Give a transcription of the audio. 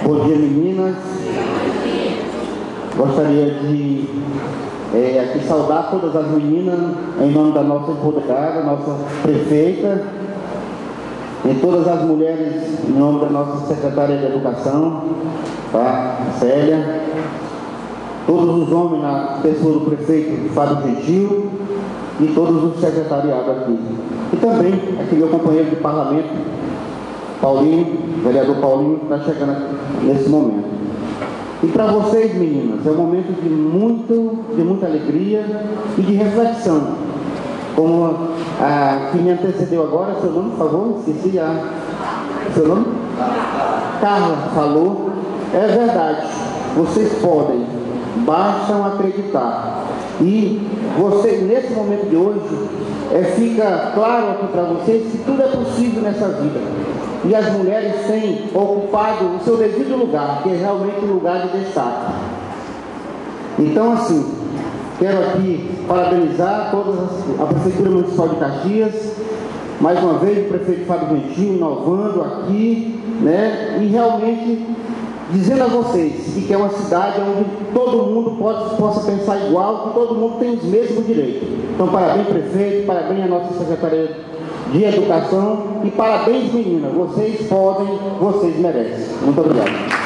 Bom dia, meninas. Gostaria de aqui saudar todas as meninas em nome da nossa empoderada, nossa prefeita, e todas as mulheres em nome da nossa secretária de Educação, tá? Célia, todos os homens na pessoa do prefeito Fábio Gentil e todos os secretariados aqui. E também aqui meu companheiro de parlamento, Paulinho, vereador Paulinho, que está chegando aqui nesse momento. E para vocês, meninas, é um momento de muita alegria e de reflexão. Como a que me antecedeu agora, seu nome, por favor, esqueci seu nome? Carla falou, é verdade, vocês podem, bastam acreditar. E você, nesse momento de hoje, fica claro aqui para vocês que tudo é possível nessa vida. E as mulheres têm ocupado o seu devido lugar, que é realmente um lugar de destaque. Então, assim, quero aqui parabenizar a Prefeitura Municipal de Caxias, mais uma vez o prefeito Fábio Gentil, inovando aqui, né, e realmente dizendo a vocês que é uma cidade onde todo mundo possa pensar igual, que todo mundo tem os mesmos direitos. Então, parabéns, prefeito, parabéns à nossa Secretaria de Educação e parabéns, meninas. Vocês podem, vocês merecem. Muito obrigado.